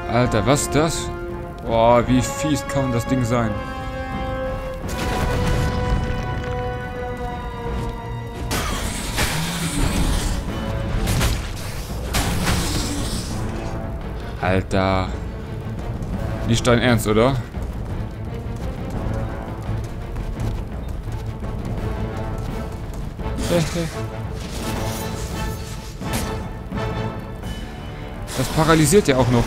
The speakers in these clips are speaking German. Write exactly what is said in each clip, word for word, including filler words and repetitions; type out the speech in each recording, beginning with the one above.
Alter, was ist das? Boah, wie fies kann das Ding sein? Alter. Nicht dein Ernst, oder? Das paralysiert ja auch noch.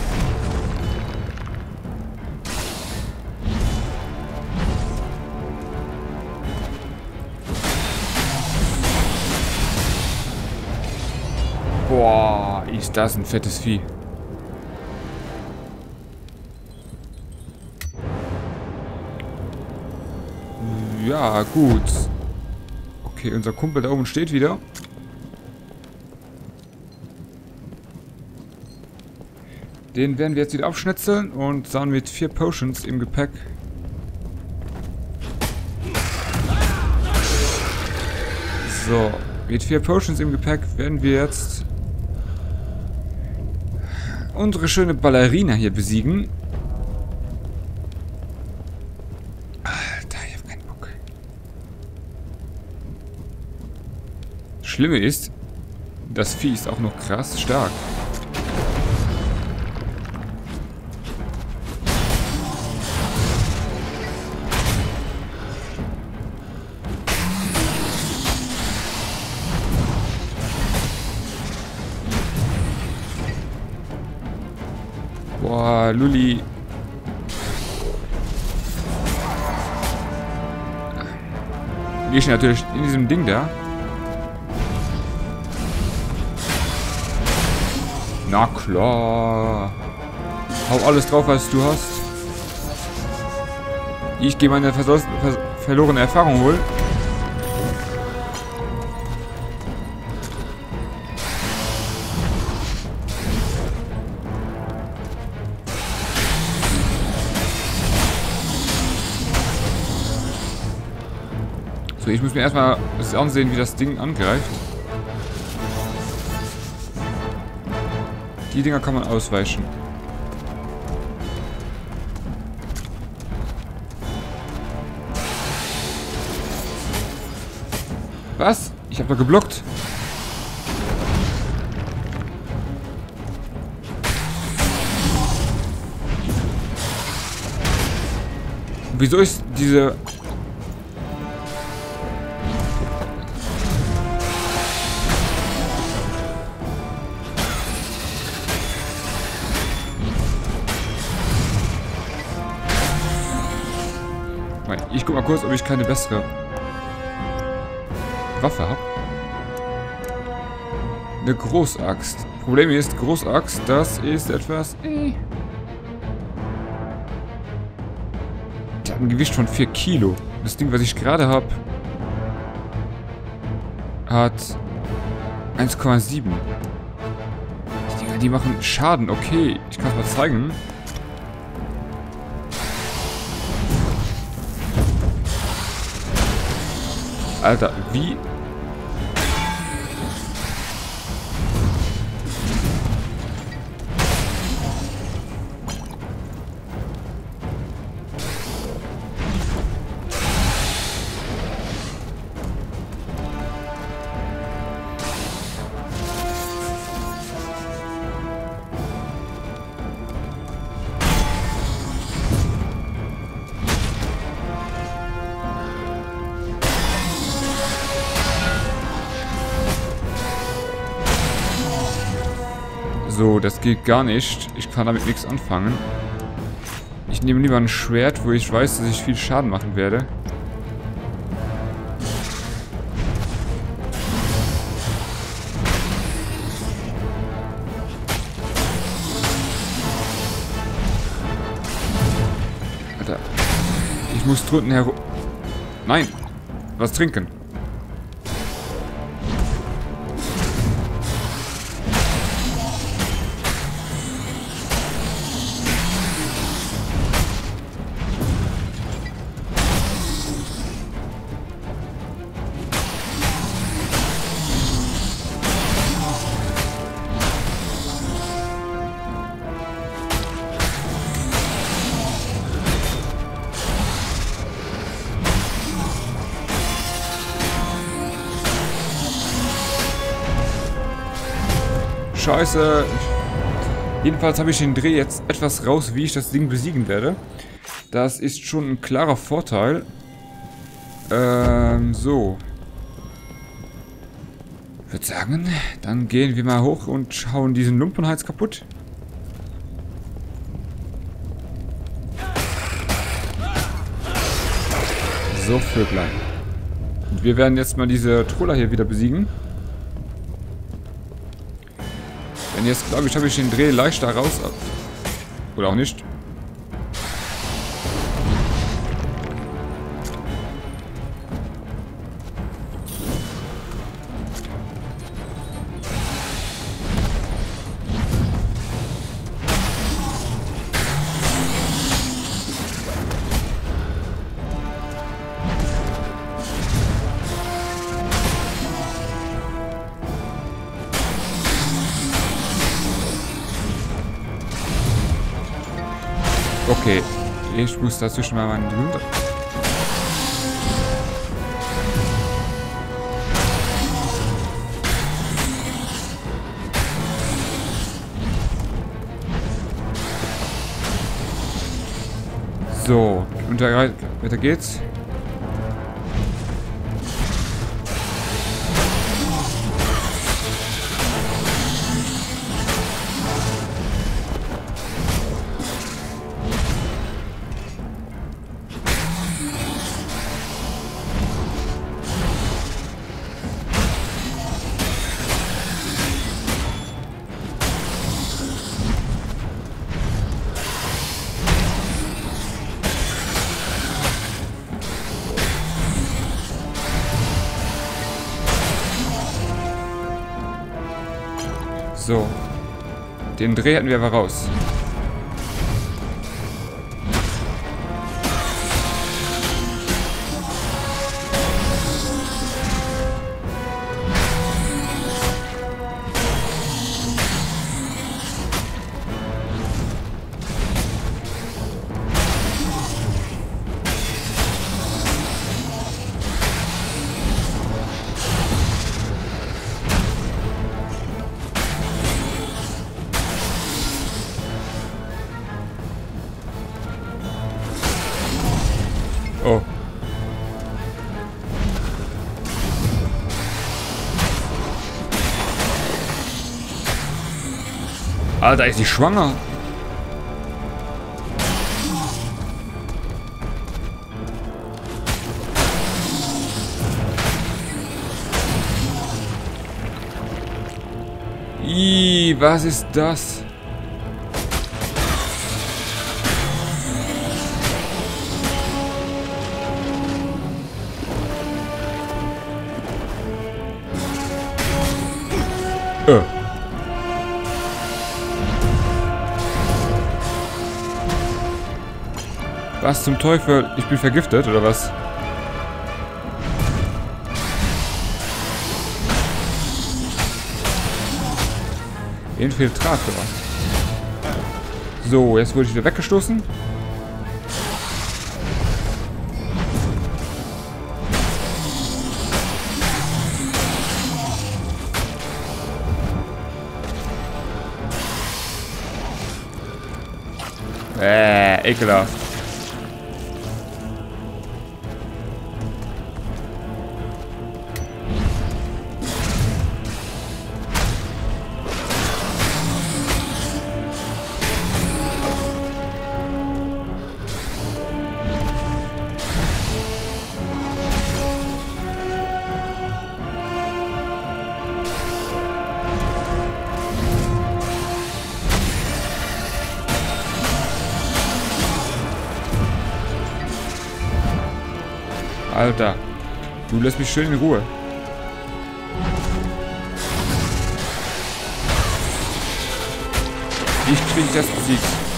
Boah, ist das ein fettes Vieh. Ja, gut. Okay, unser Kumpel da oben steht wieder. Den werden wir jetzt wieder abschnitzeln und sahen mit vier Potions im Gepäck. So, mit vier Potions im Gepäck werden wir jetzt unsere schöne Ballerina hier besiegen. Alter, ich hab keinen Bock. Das Schlimme ist, das Vieh ist auch noch krass stark. Boah, Luli. Die ist natürlich in diesem Ding da. Na klar. Hau alles drauf, was du hast. Ich gehe meine ver ver verlorene Erfahrung holen. So, ich muss mir erstmal das ansehen, wie das Ding angreift. Die Dinger kann man ausweichen. Was? Ich habe doch geblockt. Wieso ist diese... Ich guck mal kurz, ob ich keine bessere Waffe habe. Eine Großaxt. Problem ist, Großaxt, das ist etwas... Äh. Der hat ein Gewicht von vier Kilo. Das Ding, was ich gerade habe, hat eins Komma sieben. Die Dinger, die machen Schaden. Okay, ich kann es mal zeigen. Alter, wie? So, das geht gar nicht. Ich kann damit nichts anfangen. Ich nehme lieber ein Schwert, wo ich weiß, dass ich viel Schaden machen werde. Alter. Ich muss drunten herum... Nein! Was trinken. scheiße. Jedenfalls habe ich den Dreh jetzt etwas raus, wie ich das Ding besiegen werde. Das ist schon ein klarer Vorteil. Ähm, so. Ich würde sagen, dann gehen wir mal hoch und hauen diesen Lumpenhals kaputt. So, Vöglein. Und wir werden jetzt mal diese Troller hier wieder besiegen. Denn jetzt, glaube ich, habe ich den Dreh leichter raus. Oder auch nicht. Okay, ich muss dazwischen mal meinen Blut. So, und weiter geht's. So. Den Dreh hätten wir aber raus. Oh. Alter, ist die schwanger? Ih, was ist das? Äh. Was zum Teufel? Ich bin vergiftet, oder was? Infiltrator. So, jetzt wurde ich wieder weggestoßen. Äh, ekelhaft. Alter, du lässt mich schön in Ruhe. Ich krieg das besiegt.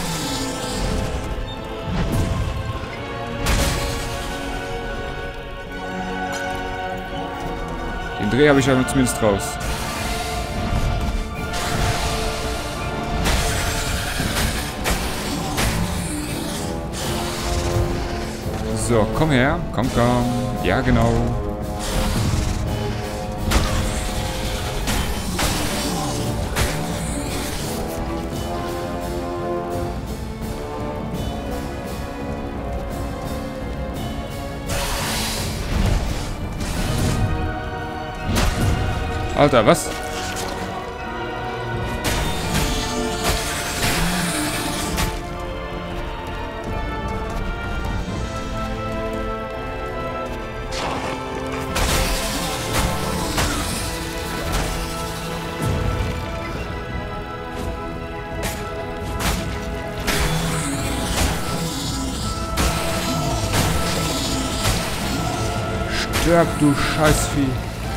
Den Dreh habe ich aber zumindest raus. So, komm her. Komm, komm. Ja, genau. Alter, was? Stirb, du Scheißvieh.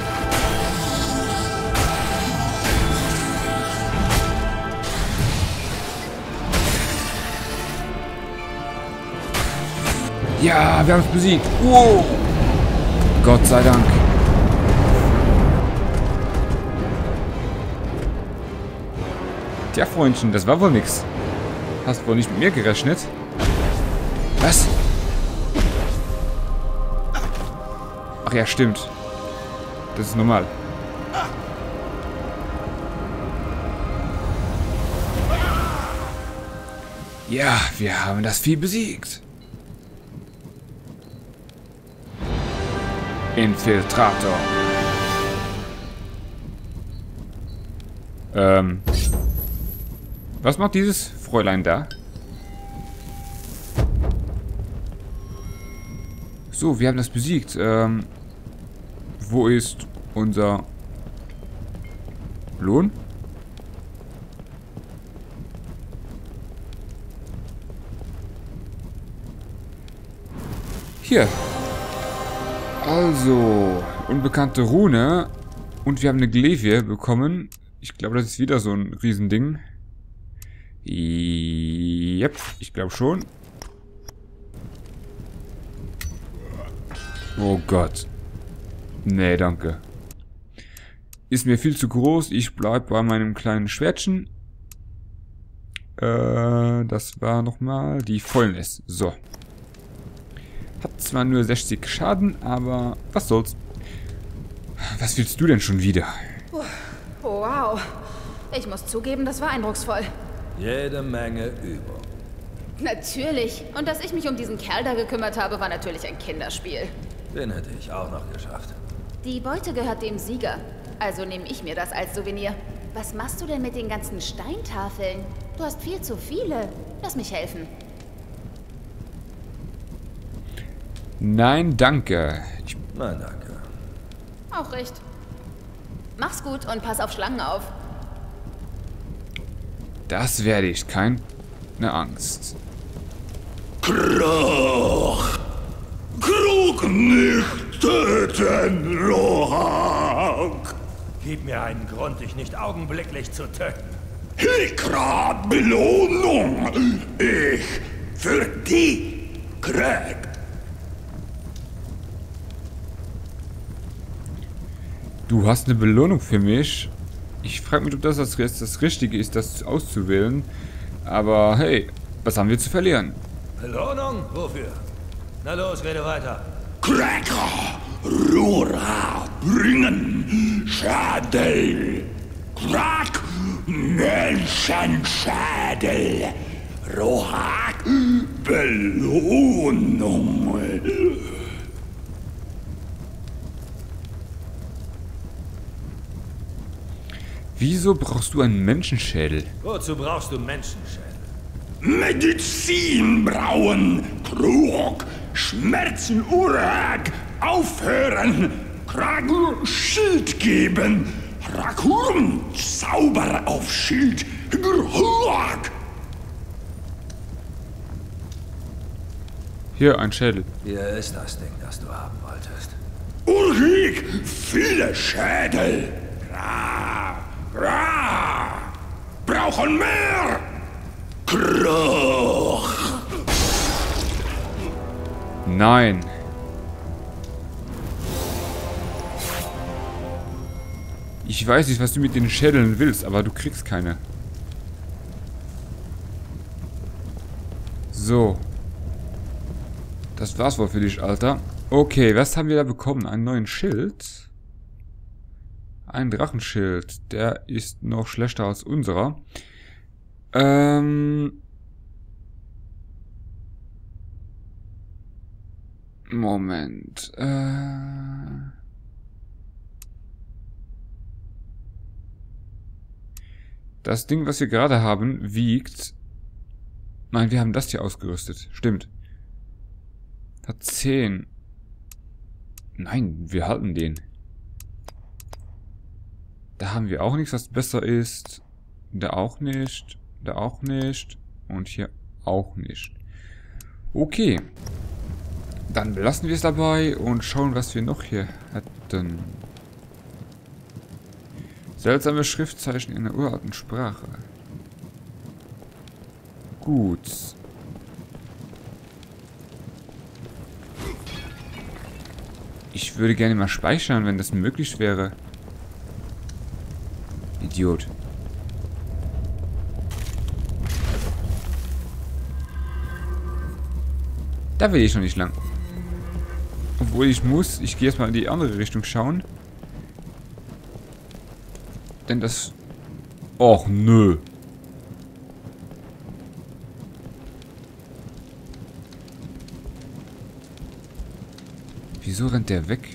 Ja, wir haben es besiegt. Wow. Gott sei Dank. Tja, Freundchen, das war wohl nix. Hast wohl nicht mit mir gerechnet? Was? Ach ja, stimmt. Das ist normal. Ja, wir haben das Vieh besiegt. Infiltrator. Ähm. Was macht dieses Fräulein da? So, wir haben das besiegt. Ähm. Wo ist unser Lohn? Hier. Also, unbekannte Rune. Und wir haben eine Glevie bekommen. Ich glaube, das ist wieder so ein Riesending. Yep, ich glaube schon. Oh Gott. Nee, danke. Ist mir viel zu groß. Ich bleib bei meinem kleinen Schwertchen. Äh, das war nochmal die Fäulnis. So. Hat zwar nur sechzig Schaden, aber was soll's. Was willst du denn schon wieder? Oh, wow. Ich muss zugeben, das war eindrucksvoll. Jede Menge Übung. Natürlich. Und dass ich mich um diesen Kerl da gekümmert habe, war natürlich ein Kinderspiel. Den hätte ich auch noch geschafft. Die Beute gehört dem Sieger. Also nehme ich mir das als Souvenir. Was machst du denn mit den ganzen Steintafeln? Du hast viel zu viele. Lass mich helfen. Nein, danke. Ich Nein, danke. Auch recht. Mach's gut und pass auf Schlangen auf. Das werde ich. Keine Angst. Krach! Krug nicht töten, Rohak! Gib mir einen Grund, dich nicht augenblicklich zu töten. Hikra Belohnung! Ich für die Krieg! Du hast eine Belohnung für mich. Ich frage mich, ob das jetzt das Richtige ist, das auszuwählen. Aber hey, was haben wir zu verlieren? Belohnung? Wofür? Na los, rede weiter. Cracker! Rura bringen Schädel! Crack! Menschenschädel! Rohak! Belohnung! Wieso brauchst du einen Menschenschädel? Wozu brauchst du Menschenschädel? Medizin brauen! Krug! Schmerzen Urag! Aufhören! Kragur Schild geben! Rakurm! Zauber auf Schild! Grhuag! Hier, ein Schädel. Hier ist das Ding, das du haben wolltest. Ulrich! Viele Schädel! Ra! Ra! Brauchen mehr! Krug! Nein. Ich weiß nicht, was du mit den Schädeln willst, aber du kriegst keine. So. Das war's wohl für dich, Alter. Okay, was haben wir da bekommen? Einen neuen Schild. Ein Drachenschild. Der ist noch schlechter als unserer. Ähm... Moment. Äh... Das Ding, was wir gerade haben, wiegt... Nein, wir haben das hier ausgerüstet. Stimmt. Hat zehn. Nein, wir halten den. Da haben wir auch nichts, was besser ist. Da auch nicht. Da auch nicht. Und hier auch nicht. Okay. Dann belassen wir es dabei und schauen, was wir noch hier hätten. Seltsame Schriftzeichen in einer uralten Sprache. Gut. Ich würde gerne mal speichern, wenn das möglich wäre. Idiot. Da will ich noch nicht lang. Obwohl ich muss, ich gehe jetzt mal in die andere Richtung schauen. Denn das... Och, nö. Wieso rennt der weg?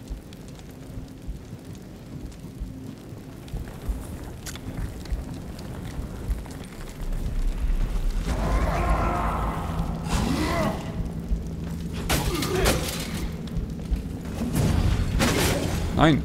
Nein.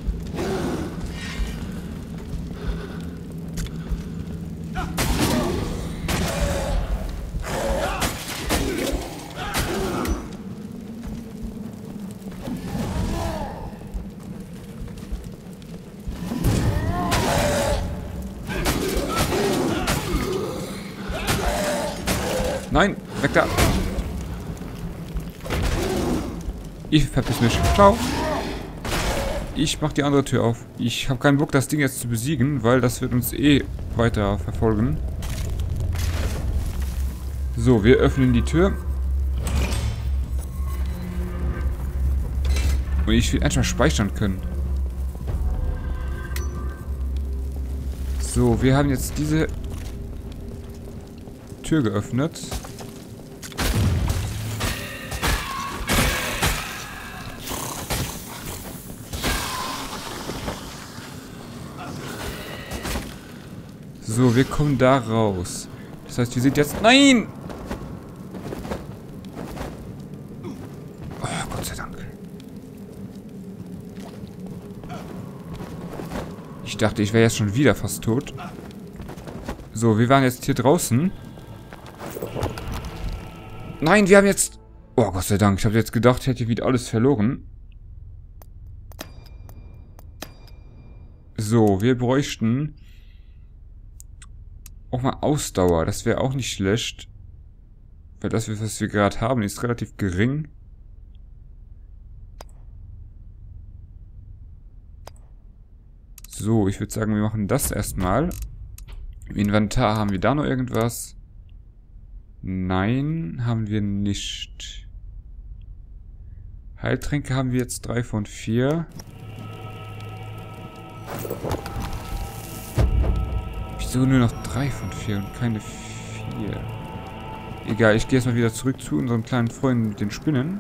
Nein, weg da. Ich verpiss mich. Ciao. Ich mach die andere Tür auf. Ich habe keinen Bock, das Ding jetzt zu besiegen, weil das wird uns eh weiter verfolgen. So, wir öffnen die Tür. Und ich will einfach speichern können. So, wir haben jetzt diese Tür geöffnet. So, wir kommen da raus. Das heißt, wir sind jetzt... Nein! Oh, Gott sei Dank. Ich dachte, ich wäre jetzt schon wieder fast tot. So, wir waren jetzt hier draußen. Nein, wir haben jetzt... Oh, Gott sei Dank. Ich habe jetzt gedacht, ich hätte wieder alles verloren. So, wir bräuchten... auch mal Ausdauer. Das wäre auch nicht schlecht. Weil das, was wir gerade haben, ist relativ gering. So, ich würde sagen, wir machen das erstmal. Im Inventar haben wir da noch irgendwas? Nein, haben wir nicht. Heiltränke haben wir jetzt drei von vier. Wieso nur noch drei von vier und keine vier? Egal, ich gehe jetzt mal wieder zurück zu unseren kleinen Freunden mit den Spinnen.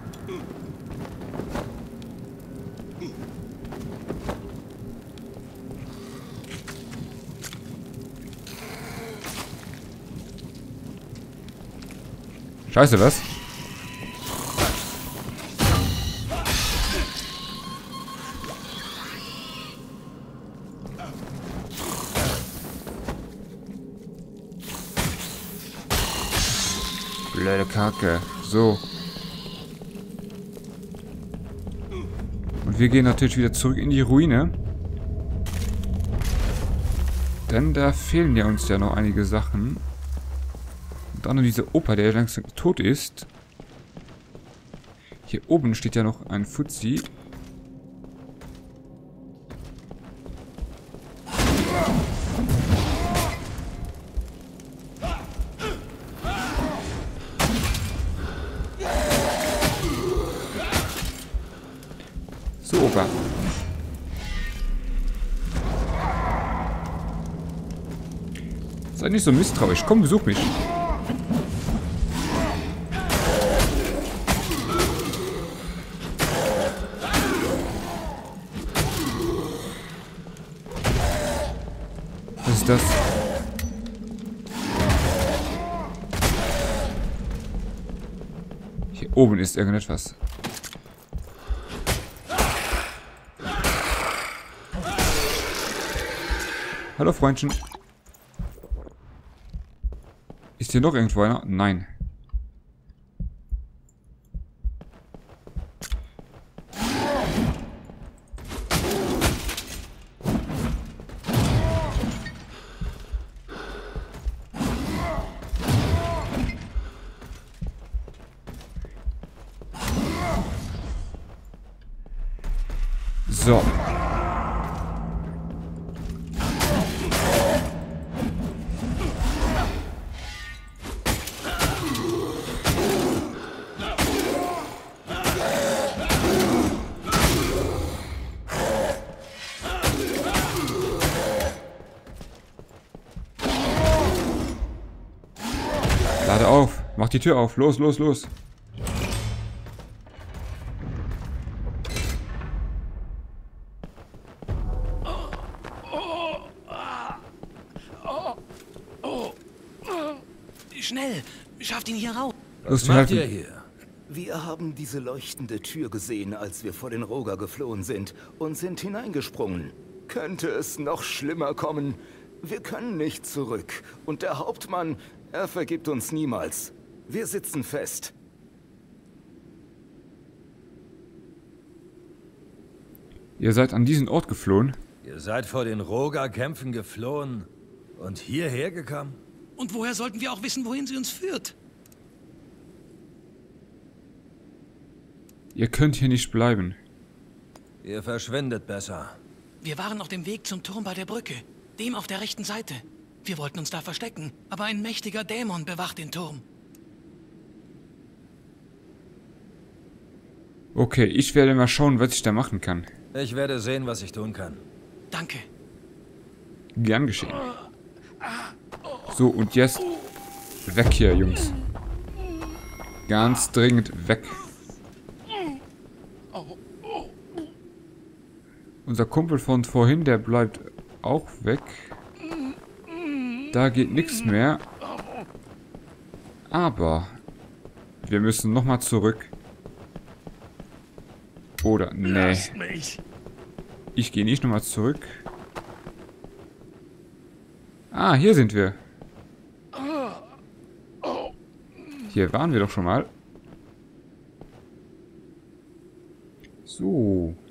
Scheiße, was? Blöde Kacke. So. Und wir gehen natürlich wieder zurück in die Ruine. Denn da fehlen ja uns ja noch einige Sachen. Und dann noch diese Opa, der langsam tot ist. Hier oben steht ja noch ein Fuzzi. So, Opa. Sei nicht so misstrauisch. Komm, besuch mich. Was ist das? Hier oben ist irgendetwas. Hallo Freundchen. Ist hier noch irgendwo einer? Nein. So. Lade auf. Mach die Tür auf. Los, los, los. Schnell! Schafft ihn hier raus! Los, Was wir macht ihr helfen. hier? Wir haben diese leuchtende Tür gesehen, als wir vor den Roger geflohen sind und sind hineingesprungen. Könnte es noch schlimmer kommen? Wir können nicht zurück. Und der Hauptmann, er vergibt uns niemals. Wir sitzen fest. Ihr seid an diesen Ort geflohen. Ihr seid vor den Roger-Kämpfen geflohen und hierher gekommen? Und woher sollten wir auch wissen, wohin sie uns führt? Ihr könnt hier nicht bleiben. Ihr verschwindet besser. Wir waren auf dem Weg zum Turm bei der Brücke. Dem auf der rechten Seite. Wir wollten uns da verstecken, aber ein mächtiger Dämon bewacht den Turm. Okay, ich werde mal schauen, was ich da machen kann. Ich werde sehen, was ich tun kann. Danke. Gern geschehen. So, und jetzt weg hier, Jungs. Ganz dringend weg. Unser Kumpel von vorhin, der bleibt auch weg. Da geht nichts mehr. Aber wir müssen nochmal zurück. Oder, nee. Ich gehe nicht nochmal zurück. Ah, hier sind wir. Hier waren wir doch schon mal. So.